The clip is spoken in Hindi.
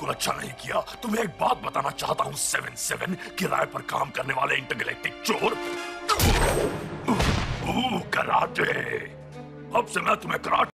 बिल्कुल अच्छा नहीं किया। तुम्हें एक बात बताना चाहता हूँ 7-7, किराए पर काम करने वाले इंटरगैलेक्टिक चोर। कराटे। अब से मैं तुम्हें कराटे